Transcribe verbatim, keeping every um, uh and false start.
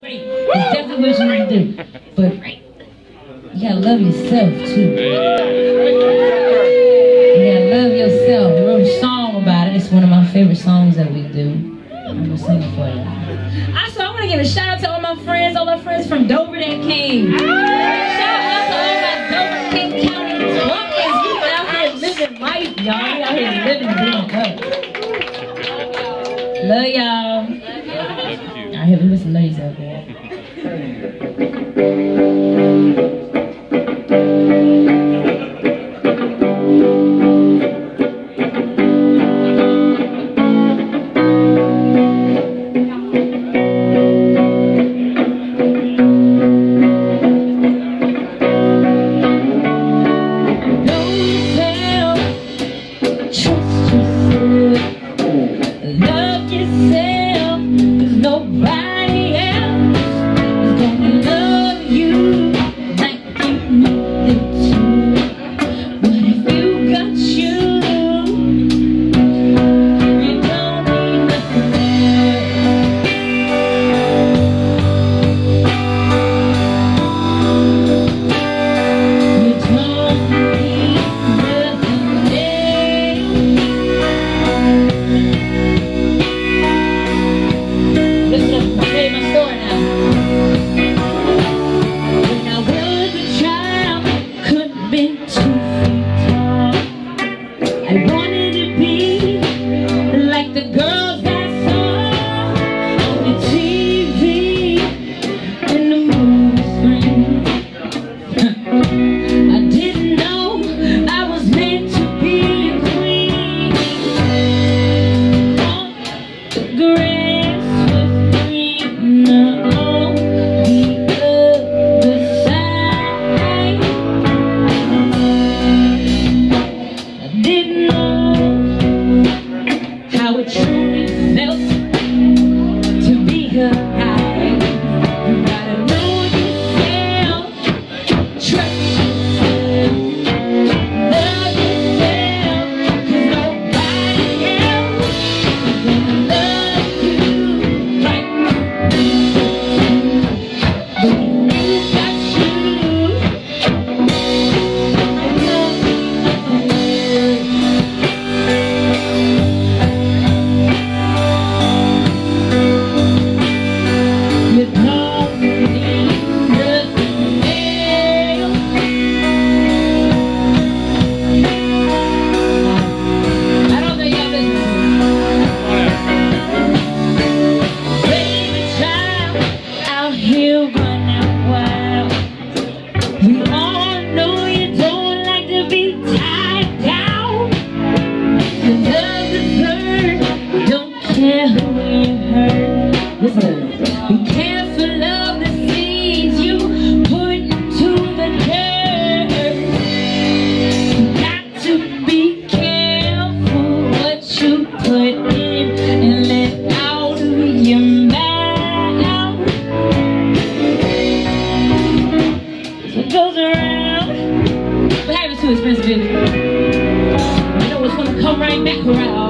It's definitely what you need to do. But you gotta love yourself too. You gotta love yourself. I wrote a song about it. It's one of my favorite songs that we do. I'm gonna sing it for you. Also, I wanna give a shout out to all my friends, all my friends from Dover that came. Shout out to all my Dover King County bumpkins. You out here living life, y'all. You out here living doing good. Love y'all. I hear we some ladies out there. You know what's gonna come right back around.